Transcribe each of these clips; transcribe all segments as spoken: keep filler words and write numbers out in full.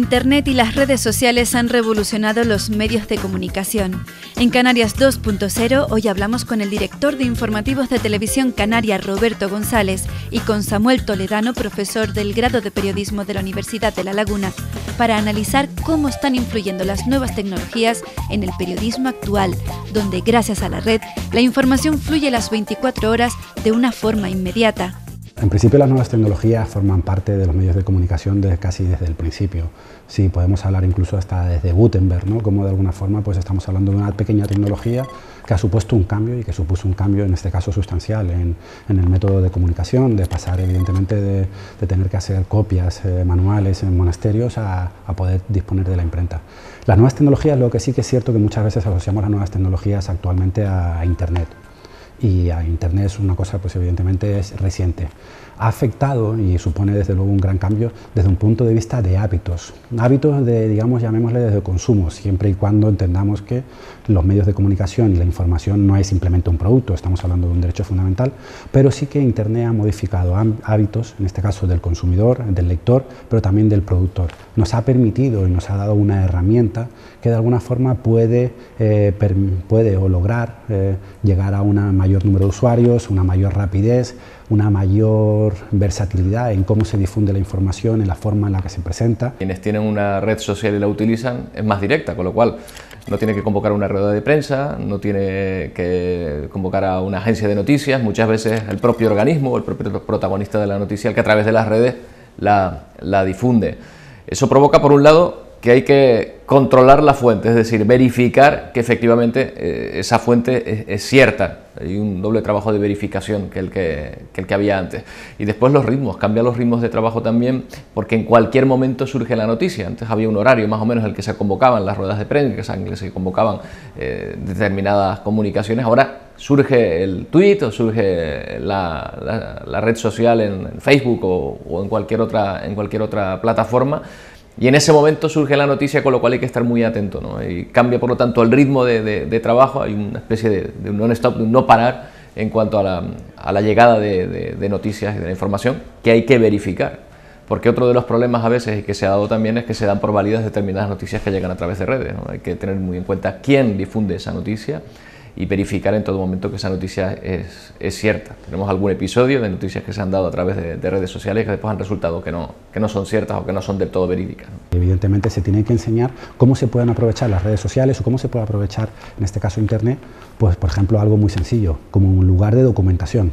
Internet y las redes sociales han revolucionado los medios de comunicación. En Canarias dos punto cero hoy hablamos con el director de informativos de Televisión Canaria, Roberto González, y con Samuel Toledano, profesor del grado de periodismo de la Universidad de La Laguna, para analizar cómo están influyendo las nuevas tecnologías en el periodismo actual, donde gracias a la red, la información fluye las veinticuatro horas de una forma inmediata. En principio las nuevas tecnologías forman parte de los medios de comunicación de casi desde el principio. Sí, podemos hablar incluso hasta desde Gutenberg, ¿no? Como de alguna forma pues estamos hablando de una pequeña tecnología que ha supuesto un cambio y que supuso un cambio en este caso sustancial en, en el método de comunicación, de pasar evidentemente de, de tener que hacer copias eh, manuales en monasterios a, a poder disponer de la imprenta. Las nuevas tecnologías, lo que sí que es cierto que muchas veces asociamos las nuevas tecnologías actualmente a, a Internet. Y a Internet es una cosa, pues evidentemente es reciente. Ha afectado y supone desde luego un gran cambio desde un punto de vista de hábitos. Hábitos de, digamos, llamémosle desde consumo, siempre y cuando entendamos que los medios de comunicación y la información no es simplemente un producto, estamos hablando de un derecho fundamental, pero sí que Internet ha modificado hábitos, en este caso del consumidor, del lector, pero también del productor. Nos ha permitido y nos ha dado una herramienta que de alguna forma puede, eh, puede o lograr eh, llegar a un mayor número de usuarios, una mayor rapidez, una mayor versatilidad en cómo se difunde la información, en la forma en la que se presenta. Quienes tienen una red social y la utilizan es más directa, con lo cual no tiene que convocar una rueda de prensa, no tiene que convocar a una agencia de noticias, muchas veces el propio organismo o el propio protagonista de la noticia, el que a través de las redes la, la difunde. Eso provoca, por un lado, que hay que controlar la fuente, es decir, verificar que efectivamente eh, esa fuente es, es cierta. Hay un doble trabajo de verificación que el que, que el que había antes. Y después los ritmos, cambia los ritmos de trabajo también, porque en cualquier momento surge la noticia. Antes había un horario más o menos en el que se convocaban las ruedas de prensa, en el que se convocaban eh, determinadas comunicaciones. Ahora surge el tweet o surge la, la, la red social en, en Facebook o, o en cualquier otra, en cualquier otra plataforma. Y en ese momento surge la noticia, con lo cual hay que estar muy atento, ¿no? Y cambia, por lo tanto, el ritmo de, de, de trabajo, hay una especie de, de un non-stop, de un no parar en cuanto a la, a la llegada de, de, de noticias y de la información que hay que verificar. Porque otro de los problemas a veces, y que se ha dado también, es que se dan por válidas determinadas noticias que llegan a través de redes, ¿no? Hay que tener muy en cuenta quién difunde esa noticia y verificar en todo momento que esa noticia es, es cierta. Tenemos algún episodio de noticias que se han dado a través de, de redes sociales que después han resultado que no, que no son ciertas o que no son del todo verídicas, ¿no? Evidentemente se tiene que enseñar cómo se pueden aprovechar las redes sociales o cómo se puede aprovechar, en este caso Internet, pues por ejemplo algo muy sencillo, como un lugar de documentación.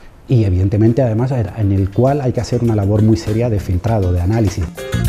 Y evidentemente además en el cual hay que hacer una labor muy seria de filtrado, de análisis.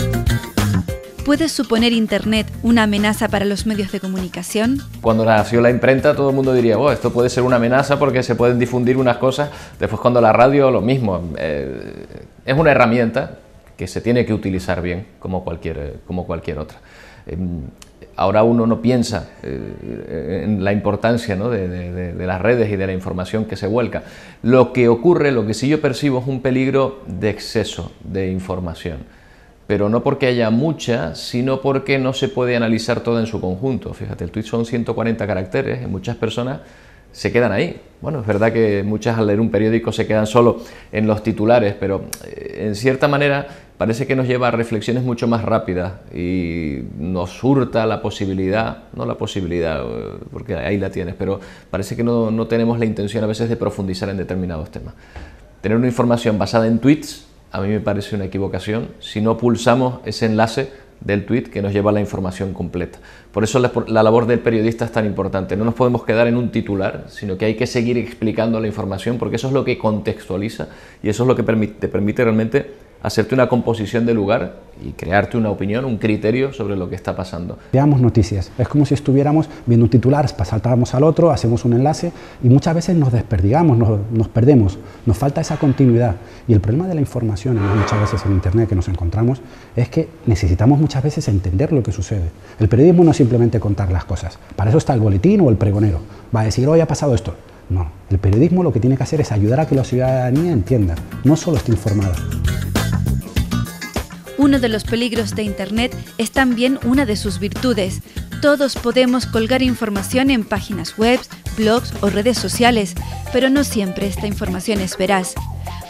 ¿Puede suponer Internet una amenaza para los medios de comunicación? Cuando nació la imprenta todo el mundo diría, oh, esto puede ser una amenaza porque se pueden difundir unas cosas. Después cuando la radio, lo mismo. Eh, es una herramienta que se tiene que utilizar bien como cualquier, como cualquier otra. Eh, ahora uno no piensa eh, en la importancia, ¿no? de, de, de las redes y de la información que se vuelca. Lo que ocurre, lo que sí yo percibo es un peligro de exceso de información. Pero no porque haya mucha, sino porque no se puede analizar toda en su conjunto. Fíjate, el tweet son ciento cuarenta caracteres, y muchas personas se quedan ahí. Bueno, es verdad que muchas al leer un periódico se quedan solo en los titulares, pero eh, en cierta manera parece que nos lleva a reflexiones mucho más rápidas y nos hurta la posibilidad, no la posibilidad, porque ahí la tienes, pero parece que no, no tenemos la intención a veces de profundizar en determinados temas. Tener una información basada en tweets a mí me parece una equivocación si no pulsamos ese enlace del tweet que nos lleva a la información completa. Por eso la, la labor del periodista es tan importante. No nos podemos quedar en un titular, sino que hay que seguir explicando la información, porque eso es lo que contextualiza y eso es lo que permite, te permite realmente hacerte una composición de lugar y crearte una opinión, un criterio sobre lo que está pasando. Veamos noticias, es como si estuviéramos viendo un titular, saltamos al otro, hacemos un enlace y muchas veces nos desperdigamos, nos, nos perdemos, nos falta esa continuidad. Y el problema de la información, muchas veces en Internet que nos encontramos, es que necesitamos muchas veces entender lo que sucede. El periodismo no es simplemente contar las cosas, para eso está el boletín o el pregonero, va a decir hoy ha pasado esto. No, el periodismo lo que tiene que hacer es ayudar a que la ciudadanía entienda, no solo esté informada. Uno de los peligros de Internet es también una de sus virtudes. Todos podemos colgar información en páginas web, blogs o redes sociales, pero no siempre esta información es veraz.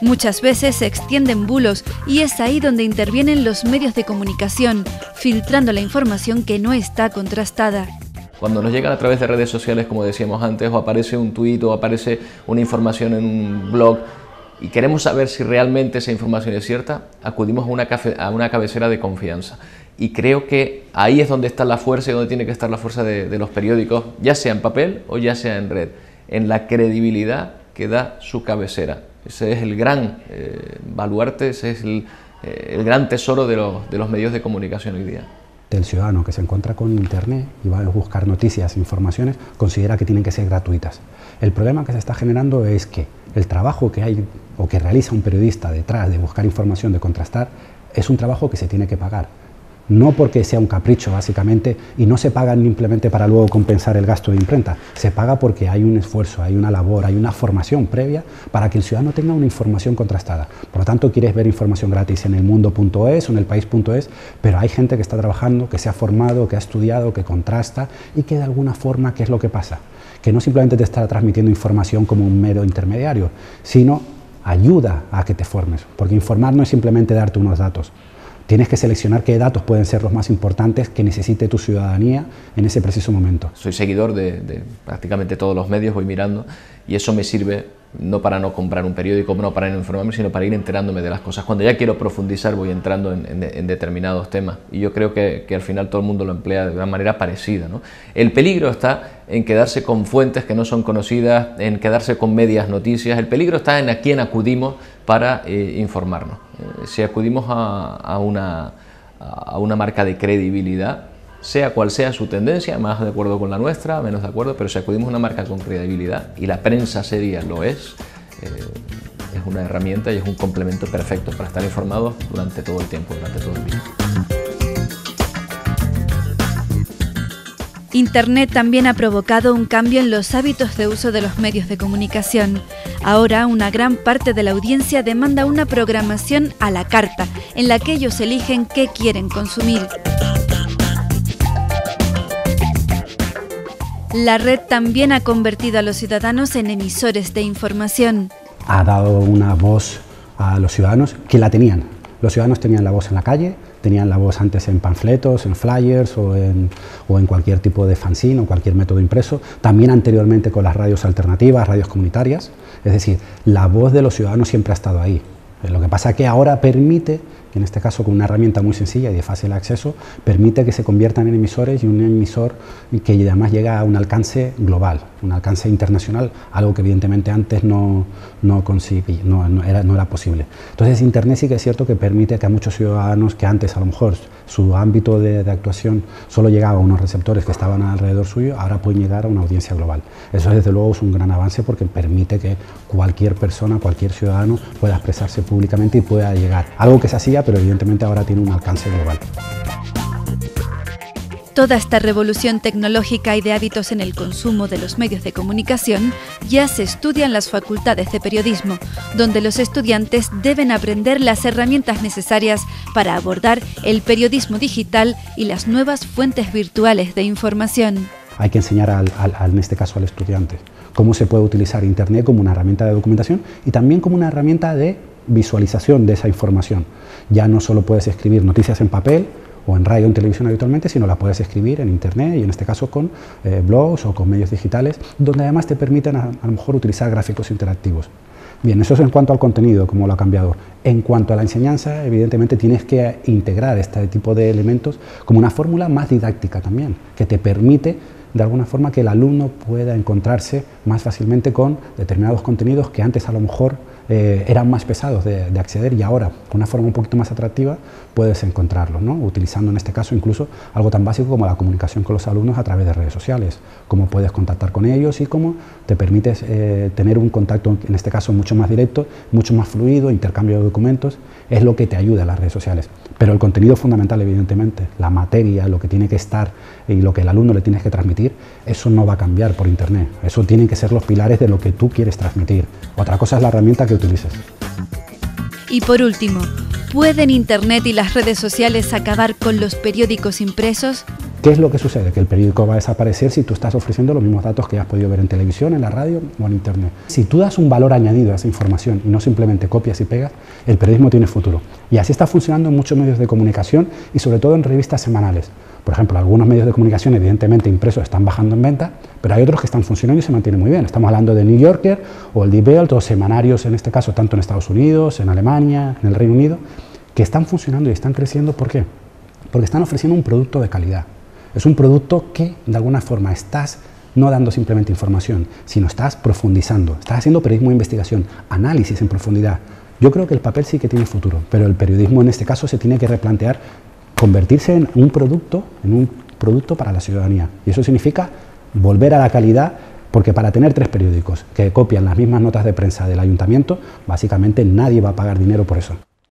Muchas veces se extienden bulos y es ahí donde intervienen los medios de comunicación, filtrando la información que no está contrastada. Cuando nos llegan a través de redes sociales, como decíamos antes, o aparece un tuit o aparece una información en un blog y queremos saber si realmente esa información es cierta, acudimos a una, cafe, a una cabecera de confianza. Y creo que ahí es donde está la fuerza y donde tiene que estar la fuerza de, de los periódicos, ya sea en papel o ya sea en red, en la credibilidad que da su cabecera. Ese es el gran eh, baluarte, ese es el, eh, el gran tesoro de los, de los medios de comunicación hoy día. El ciudadano que se encuentra con Internet y va a buscar noticias, informaciones, considera que tienen que ser gratuitas. El problema que se está generando es que el trabajo que hay o que realiza un periodista detrás de buscar información, de contrastar, es un trabajo que se tiene que pagar. No porque sea un capricho, básicamente, y no se paga simplemente para luego compensar el gasto de imprenta. Se paga porque hay un esfuerzo, hay una labor, hay una formación previa para que el ciudadano tenga una información contrastada. Por lo tanto, quieres ver información gratis en elmundo punto es o en elpaís punto es, pero hay gente que está trabajando, que se ha formado, que ha estudiado, que contrasta y que de alguna forma, ¿qué es lo que pasa? Que no simplemente te está transmitiendo información como un mero intermediario, sino ayuda a que te formes, porque informar no es simplemente darte unos datos. Tienes que seleccionar qué datos pueden ser los más importantes que necesite tu ciudadanía en ese preciso momento. Soy seguidor de, de prácticamente todos los medios, voy mirando y eso me sirve no para no comprar un periódico, no para no informarme, sino para ir enterándome de las cosas. Cuando ya quiero profundizar voy entrando en, en, en determinados temas y yo creo que, que al final todo el mundo lo emplea de una manera parecida, ¿no? El peligro está en quedarse con fuentes que no son conocidas, en quedarse con medias noticias. El peligro está en a quién acudimos para eh, informarnos. Eh, si acudimos a, a, una, a una marca de credibilidad, sea cual sea su tendencia, más de acuerdo con la nuestra, menos de acuerdo, pero si acudimos a una marca con credibilidad, y la prensa seria lo es, eh, es una herramienta y es un complemento perfecto para estar informados durante todo el tiempo, durante todo el día. Internet también ha provocado un cambio en los hábitos de uso de los medios de comunicación. Ahora, una gran parte de la audiencia demanda una programación a la carta, en la que ellos eligen qué quieren consumir. La red también ha convertido a los ciudadanos en emisores de información. Ha dado una voz a los ciudadanos que la tenían. Los ciudadanos tenían la voz en la calle, tenían la voz antes en panfletos, en flyers o en, o en cualquier tipo de fanzine o cualquier método impreso. También anteriormente con las radios alternativas, radios comunitarias. Es decir, la voz de los ciudadanos siempre ha estado ahí. Lo que pasa es que ahora permite, en este caso con una herramienta muy sencilla y de fácil acceso, permite que se conviertan en emisores y un emisor que además llega a un alcance global, un alcance internacional, algo que evidentemente antes no, no, concibí, no, no, era, no era posible. Entonces Internet sí que es cierto que permite que a muchos ciudadanos que antes a lo mejor su ámbito de, de actuación solo llegaba a unos receptores que estaban alrededor suyo, ahora pueden llegar a una audiencia global. Eso desde luego es un gran avance porque permite que cualquier persona, cualquier ciudadano pueda expresarse públicamente y pueda llegar. Algo que se hacía, pero evidentemente ahora tiene un alcance global. Toda esta revolución tecnológica y de hábitos en el consumo de los medios de comunicación ya se estudia en las facultades de periodismo, donde los estudiantes deben aprender las herramientas necesarias para abordar el periodismo digital y las nuevas fuentes virtuales de información. Hay que enseñar, al, al, en este caso al estudiante, cómo se puede utilizar Internet como una herramienta de documentación y también como una herramienta de visualización de esa información. Ya no solo puedes escribir noticias en papel o en radio o en televisión habitualmente, sino la puedes escribir en Internet y en este caso con eh, blogs o con medios digitales, donde además te permiten a, a lo mejor utilizar gráficos interactivos. Bien, eso es en cuanto al contenido, cómo lo ha cambiado. En cuanto a la enseñanza, evidentemente tienes que integrar este tipo de elementos como una fórmula más didáctica también, que te permite de alguna forma que el alumno pueda encontrarse más fácilmente con determinados contenidos que antes a lo mejor eh, eran más pesados de, de acceder y ahora, con una forma un poquito más atractiva, puedes encontrarlos, ¿no? Utilizando en este caso incluso algo tan básico como la comunicación con los alumnos a través de redes sociales, cómo puedes contactar con ellos y cómo te permites eh, tener un contacto, en este caso mucho más directo, mucho más fluido, intercambio de documentos, es lo que te ayuda a las redes sociales. Pero el contenido fundamental, evidentemente, la materia, lo que tiene que estar y lo que el alumno le tienes que transmitir, eso no va a cambiar por Internet. Eso tienen que ser los pilares de lo que tú quieres transmitir. Otra cosa es la herramienta que utilices. Y por último, ¿pueden Internet y las redes sociales acabar con los periódicos impresos? ¿Qué es lo que sucede? Que el periódico va a desaparecer si tú estás ofreciendo los mismos datos que has podido ver en televisión, en la radio o en internet. Si tú das un valor añadido a esa información y no simplemente copias y pegas, el periodismo tiene futuro. Y así está funcionando en muchos medios de comunicación y sobre todo en revistas semanales. Por ejemplo, algunos medios de comunicación evidentemente impresos están bajando en venta, pero hay otros que están funcionando y se mantienen muy bien. Estamos hablando de New Yorker o el Die Welt o semanarios en este caso, tanto en Estados Unidos, en Alemania, en el Reino Unido, que están funcionando y están creciendo. ¿Por qué? Porque están ofreciendo un producto de calidad. Es un producto que, de alguna forma, estás no dando simplemente información, sino estás profundizando, estás haciendo periodismo de investigación, análisis en profundidad. Yo creo que el papel sí que tiene futuro, pero el periodismo en este caso se tiene que replantear convertirse en un producto, en un producto para la ciudadanía. Y eso significa volver a la calidad, porque para tener tres periódicos que copian las mismas notas de prensa del ayuntamiento, básicamente nadie va a pagar dinero por eso.